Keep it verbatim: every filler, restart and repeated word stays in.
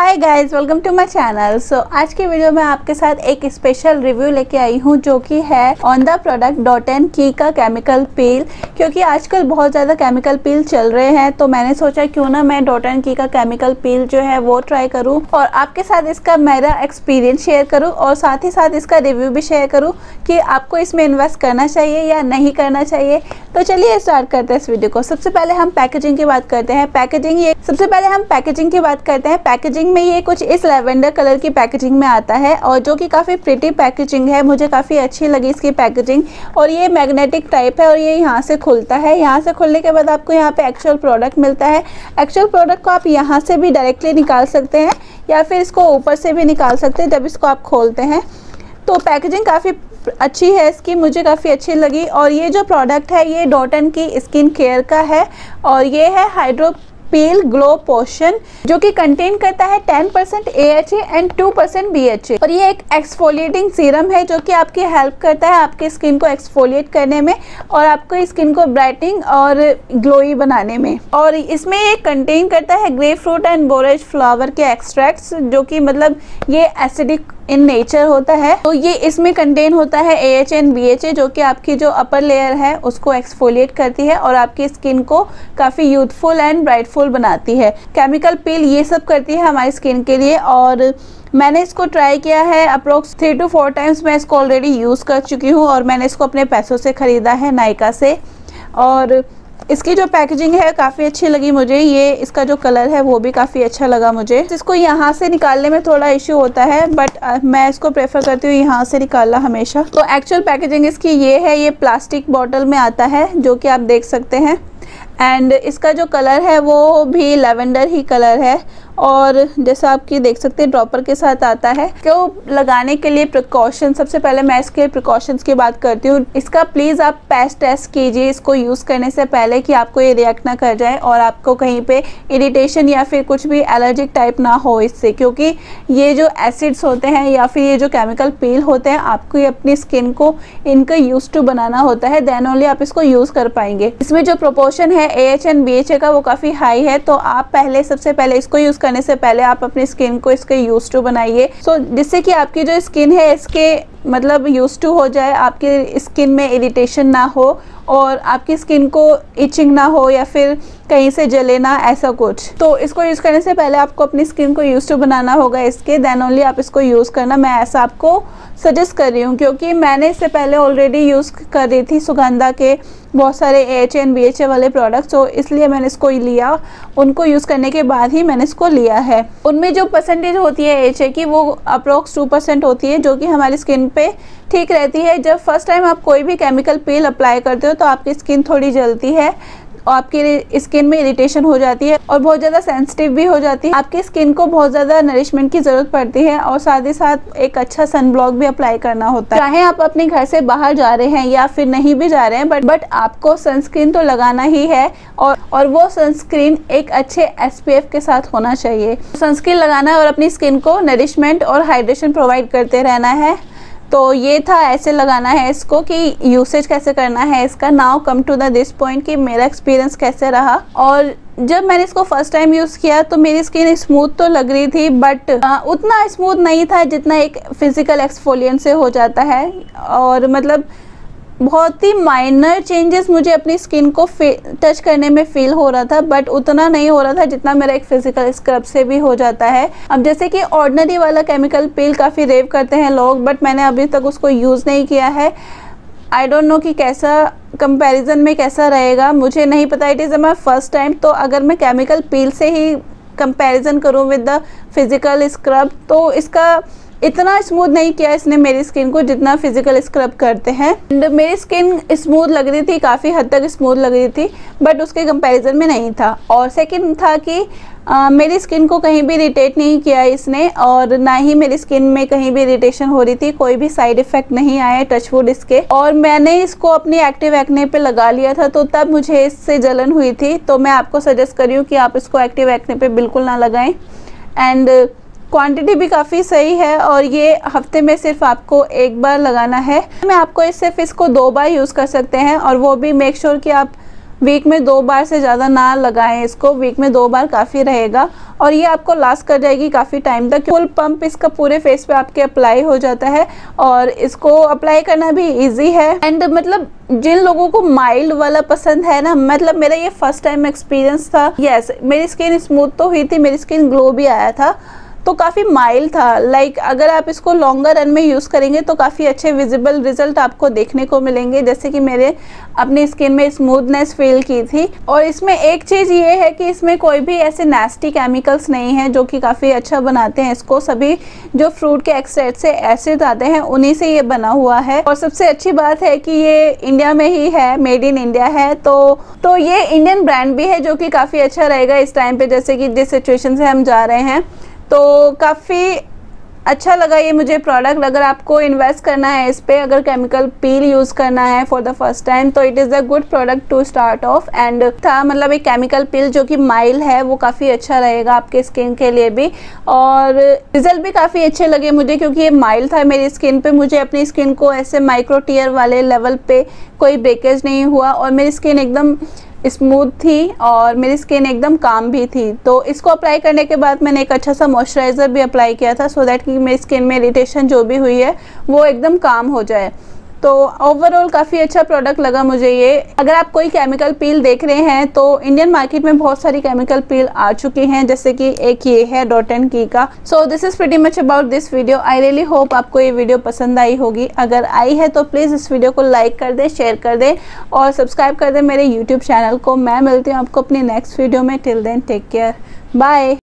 Hi guys, welcome to my channel. So आज की video में आपके साथ एक स्पेशल रिव्यू लेके आई हूँ जो कि है on the product Dot and की का केमिकल पील। क्योंकि आजकल बहुत ज़्यादा केमिकल पील चल रहे हैं तो मैंने सोचा क्यों ना मैं डॉट एंड की का केमिकल पील जो है वो ट्राई करूँ और आपके साथ इसका मेरा एक्सपीरियंस शेयर करूँ और साथ ही साथ इसका रिव्यू भी शेयर करूँ कि आपको इसमें इन्वेस्ट करना चाहिए या नहीं करना चाहिए। तो चलिए स्टार्ट करते हैं इस वीडियो को। सबसे पहले हम पैकेजिंग की बात करते हैं। पैकेजिंग ये सबसे पहले हम पैकेजिंग की बात करते हैं। पैकेजिंग में ये कुछ इस लैवेंडर कलर की पैकेजिंग में आता है और जो कि काफ़ी प्रिटी पैकेजिंग है, मुझे काफ़ी अच्छी लगी इसकी पैकेजिंग। और ये मैग्नेटिक टाइप है और ये यहाँ से खुलता है। यहाँ से खुलने के बाद आपको यहाँ पे एक्चुअल प्रोडक्ट मिलता है। एक्चुअल प्रोडक्ट को आप यहाँ से भी डायरेक्टली निकाल सकते हैं या फिर इसको ऊपर से भी निकाल सकते हैं जब इसको आप खोलते हैं। तो पैकेजिंग काफ़ी अच्छी है इसकी, मुझे काफ़ी अच्छी लगी। और ये जो प्रोडक्ट है ये Dot and Key skin care का है और ये है हाइड्रो पील ग्लो पोशन जो कि कंटेन करता है ten percent A H A and two percent B H A. और ये एक एक्सफोलिएटिंग सीरम है जो कि आपकी हेल्प करता है आपकी स्किन को एक्सफोलिएट करने में और आपको स्किन को ब्राइटनिंग और ग्लोई बनाने में। और इसमें ये कंटेन करता है grapefruit and borage flower के एक्सट्रैक्ट्स जो कि मतलब ये एसिडिक इन नेचर होता है। तो ये इसमें कंटेन होता है A H A and B H A जो कि आपकी जो अपर लेयर है उसको एक्सफोलिएट करती है और आपकी स्किन को काफ़ी यूथफुल एंड ब्राइटफुल बनाती है। केमिकल पील ये सब करती है हमारी स्किन के लिए और मैंने इसको ट्राई किया है approx three two four times. मैं इसको ऑलरेडी यूज़ कर चुकी हूँ और मैंने इसको अपने पैसों से ख़रीदा है नायका से। और इसकी जो पैकेजिंग है काफ़ी अच्छी लगी मुझे। ये इसका जो कलर है वो भी काफ़ी अच्छा लगा मुझे। इसको यहाँ से निकालने में थोड़ा इश्यू होता है बट मैं इसको प्रेफर करती हूँ यहाँ से निकालना हमेशा। तो एक्चुअल पैकेजिंग इसकी ये है, ये प्लास्टिक बॉटल में आता है जो कि आप देख सकते हैं। एंड इसका जो कलर है वो भी लैवेंडर ही कलर है और जैसा आपकी देख सकते हैं ड्रॉपर के साथ आता है। तो लगाने के लिए प्रिकॉशन, सबसे पहले मैं इसके प्रिकॉशंस की बात करती हूँ। इसका प्लीज़ आप पैच टेस्ट कीजिए इसको यूज़ करने से पहले कि आपको ये रिएक्ट ना कर जाए और आपको कहीं पे इरिटेशन या फिर कुछ भी एलर्जिक टाइप ना हो इससे। क्योंकि ये जो एसिड्स होते हैं या फिर ये जो केमिकल पील होते हैं आपको ये अपनी स्किन को इनका यूज टू बनाना होता है, देन ओनली आप इसको यूज़ कर पाएंगे। इसमें जो प्रोपोर्शन है A H and B H A का वो काफ़ी हाई है। तो आप पहले सबसे पहले इसको यूज़ करने से पहले आप अपनी स्किन को इसके यूज टू बनाइए सो so, जिससे कि आपकी जो स्किन है इसके मतलब यूज टू हो जाए, आपकी स्किन में इरिटेशन ना हो और आपकी स्किन को इचिंग ना हो या फिर कहीं से जले ना, ऐसा कुछ। तो इसको यूज़ करने से पहले आपको अपनी स्किन को यूज टू बनाना होगा इसके, देन ओनली आप इसको यूज़ करना। मैं ऐसा आपको सजेस्ट कर रही हूँ क्योंकि मैंने इससे पहले ऑलरेडी यूज़ कर रही थी सुगंधा के बहुत सारे A H A and B H A वाले प्रोडक्ट्स, तो इसलिए मैंने इसको लिया। उनको यूज़ करने के बाद ही मैंने इसको लिया है। उनमें जो परसेंटेज होती है ए एच ए की वो अप्रोक्स टू परसेंट होती है जो कि हमारी स्किन पे ठीक रहती है। जब फर्स्ट टाइम आप कोई भी केमिकल पील अप्लाई करते हो तो आपकी स्किन थोड़ी जलती है और आपकी स्किन में इरिटेशन हो जाती है और बहुत ज़्यादा सेंसिटिव भी हो जाती है। आपकी स्किन को बहुत ज़्यादा नरिशमेंट की ज़रूरत पड़ती है और साथ ही साथ एक अच्छा सन ब्लॉक भी अप्लाई करना होता है। चाहे आप अपने घर से बाहर जा रहे हैं या फिर नहीं भी जा रहे हैं बट बट आपको सनस्क्रीन तो लगाना ही है और और वो सनस्क्रीन एक अच्छे एस पी एफ के साथ होना चाहिए। सनस्क्रीन लगाना और अपनी स्किन को नरिशमेंट और हाइड्रेशन प्रोवाइड करते रहना है। तो ये था ऐसे लगाना है इसको कि यूसेज कैसे करना है इसका। Now come to the this point कि मेरा एक्सपीरियंस कैसे रहा। और जब मैंने इसको फर्स्ट टाइम यूज़ किया तो मेरी स्किन स्मूथ तो लग रही थी बट उतना स्मूथ नहीं था जितना एक फिजिकल एक्सफोलिएंट से हो जाता है। और मतलब बहुत ही माइनर चेंजेस मुझे अपनी स्किन को टच करने में फील हो रहा था बट उतना नहीं हो रहा था जितना मेरा एक फिजिकल स्क्रब से भी हो जाता है। अब जैसे कि ऑर्डिनरी वाला केमिकल पील काफ़ी रेव करते हैं लोग बट मैंने अभी तक उसको यूज़ नहीं किया है। आई डोंट नो कि कैसा कंपैरिजन में कैसा रहेगा, मुझे नहीं पता। It is my first time. तो अगर मैं केमिकल पील से ही कंपैरिजन करूँ विद द फिजिकल स्क्रब तो इसका इतना स्मूथ नहीं किया इसने मेरी स्किन को जितना फिजिकल स्क्रब करते हैं। एंड मेरी स्किन स्मूथ लग रही थी, काफ़ी हद तक स्मूथ लग रही थी बट उसके कंपैरिजन में नहीं था। और सेकंड था कि आ, मेरी स्किन को कहीं भी इरिटेट नहीं किया इसने और ना ही मेरी स्किन में कहीं भी इरिटेशन हो रही थी। कोई भी साइड इफ़ेक्ट नहीं आया टचवुड इसके। और मैंने इसको अपनी एक्टिव एक्ने पे लगा लिया था तो तब मुझे इससे जलन हुई थी। तो मैं आपको सजेस्ट कर रही हूँ कि आप इसको एक्टिव एक्ने पे बिल्कुल ना लगाएं। एंड क्वांटिटी भी काफ़ी सही है और ये हफ्ते में सिर्फ आपको एक बार लगाना है। मैं आपको इस सिर्फ इसको दो बार यूज़ कर सकते हैं और वो भी मेक श्योर कि आप वीक में दो बार से ज़्यादा ना लगाएं इसको, वीक में दो बार काफ़ी रहेगा और ये आपको लास्ट कर जाएगी काफ़ी टाइम तक। फुल पंप इसका पूरे फेस पे आपके अप्लाई हो जाता है और इसको अप्लाई करना भी इजी है। एंड मतलब जिन लोगों को माइल्ड वाला पसंद है ना, मतलब मेरा ये फर्स्ट टाइम एक्सपीरियंस था। यस, मेरी स्किन स्मूथ तो हुई थी, मेरी स्किन ग्लो भी आया था, तो काफ़ी माइल्ड था। लाइक अगर आप इसको लॉन्गर रन में यूज़ करेंगे तो काफ़ी अच्छे विजिबल रिजल्ट आपको देखने को मिलेंगे, जैसे कि मेरे अपनी स्किन में स्मूथनेस फील की थी। और इसमें एक चीज़ ये है कि इसमें कोई भी ऐसे नेस्टी केमिकल्स नहीं हैं जो कि काफ़ी अच्छा बनाते हैं इसको। सभी जो फ्रूट के एक्सट्रैक्ट से एसिड आते हैं उन्हीं से ये बना हुआ है। और सबसे अच्छी बात है कि ये इंडिया में ही है, मेड इन इंडिया है, तो तो ये इंडियन ब्रांड भी है जो कि काफ़ी अच्छा रहेगा इस टाइम पे, जैसे कि जिस सिचुएशन से हम जा रहे हैं। तो काफ़ी अच्छा लगा ये मुझे प्रोडक्ट। अगर आपको इन्वेस्ट करना है इस पे, अगर केमिकल पील यूज़ करना है फॉर द फर्स्ट टाइम, तो it is a good product to start off. And था मतलब एक केमिकल पील जो कि माइल्ड है, वो काफ़ी अच्छा रहेगा आपके स्किन के लिए भी। और रिजल्ट भी काफ़ी अच्छे लगे मुझे क्योंकि ये माइल्ड था मेरी स्किन पे। मुझे अपनी स्किन को ऐसे माइक्रो टीयर वाले लेवल पे कोई ब्रेकेज नहीं हुआ और मेरी स्किन एकदम स्मूथ थी और मेरी स्किन एकदम काम भी थी। तो इसको अप्लाई करने के बाद मैंने एक अच्छा सा मॉइस्चराइज़र भी अप्लाई किया था, सो दैट कि मेरी स्किन में इरिटेशन जो भी हुई है वो एकदम काम हो जाए। तो ओवरऑल काफ़ी अच्छा प्रोडक्ट लगा मुझे ये। अगर आप कोई केमिकल पील देख रहे हैं तो इंडियन मार्केट में बहुत सारी केमिकल पील आ चुकी हैं, जैसे कि एक ये है डॉट एंड की का। So this is pretty much about this video. I really hope आपको ये वीडियो पसंद आई होगी। अगर आई है तो प्लीज़ इस वीडियो को लाइक कर दे, शेयर कर दे और सब्सक्राइब कर दे मेरे यूट्यूब चैनल को। मैं मिलती हूँ आपको अपनी नेक्स्ट वीडियो में। Till then take care, bye.